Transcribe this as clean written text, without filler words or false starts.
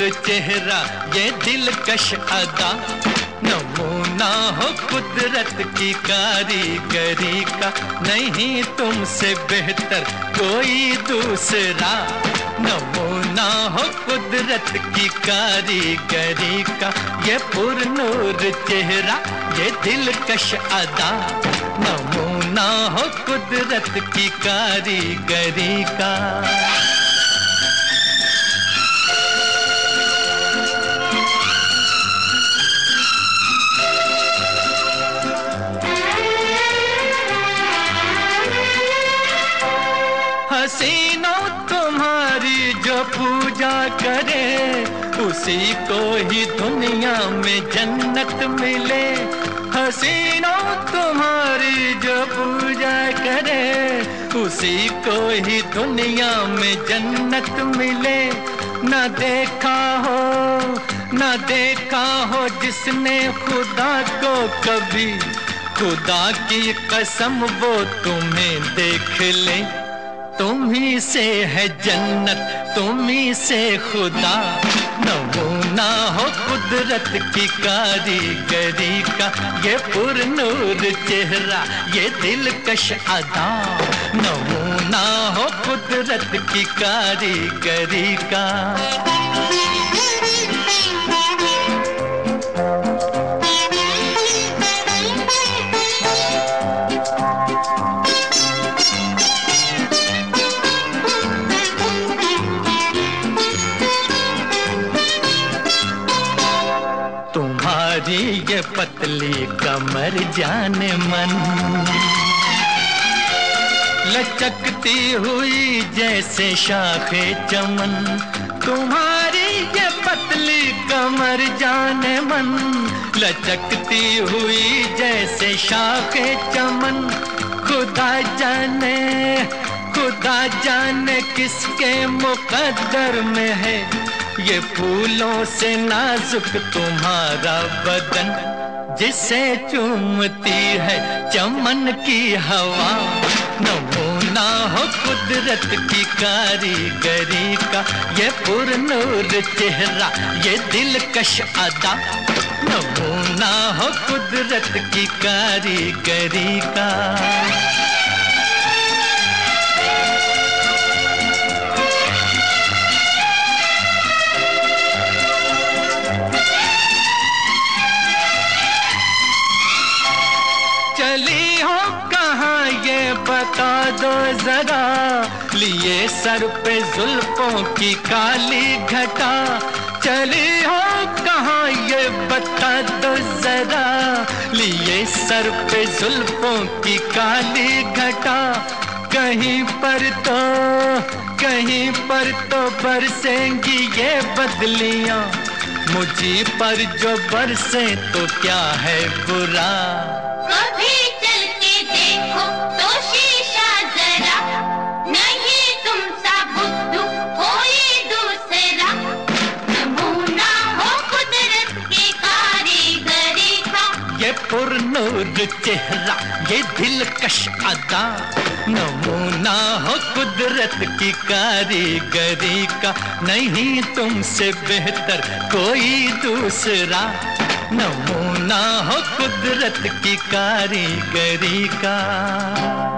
चेहरा ये दिलकश अदा, नमूना हो कुदरत की कारीगरी का, नहीं तुमसे बेहतर कोई दूसरा। नमूना हो कुदरत की कारीगरी का, ये पुरनूर चेहरा ये दिलकश अदा, नमूना हो कुदरत की कारीगरी का। हसीनों तुम्हारी जो पूजा करे, उसी को ही दुनिया में जन्नत मिले। हसीनों तुम्हारी जो पूजा करे, उसी को ही दुनिया में जन्नत मिले। न देखा हो जिसने खुदा को कभी, खुदा की कसम वो तुम्हें देख ले। तुम्ही से है जन्नत, तुम्ही से खुदा, नमूना हो कुदरत की कारीगरी का, ये पुरनूर चेहरा ये दिलकश अदा, नमूना हो कुदरत की कारीगरी का। तुम्हारी ये पतली कमर जाने मन, लचकती हुई जैसे शाखे चमन। तुम्हारी ये पतली कमर जाने मन, लचकती हुई जैसे शाखे चमन। खुदा जाने किसके मुकद्दर में है, ये फूलों से नाजुक तुम्हारा बदन, जिसे चूमती है चमन की हवा। नमूना हो कुदरत की कारीगरी का, ये पुरनूर चेहरा ये दिलकश अदा, नमूना हो कुदरत की कारीगरी का। चली हो कहाँ ये बता दो जरा, लिए सर पे जुल्फों की काली घटा। चली हो कहाँ ये बता दो जरा, लिए सर पे जुल्फों की काली घटा। कहीं पर तो बरसेंगी ये बदलियां, मुझी पर जो बरसे तो क्या है बुरा। कभी चल के देखो तो शीशा जरा, नहीं तुम सा बुद्धू कोई दूसरा। नमूना हो कुदरत की कारीगरी का, ये पुरनूर चेहरा ये दिलकश अदा, नमूना हो कुदरत की कारीगरी का, नहीं तुमसे बेहतर कोई दूसरा। नमूना हो कुदरत की कारीगरी का।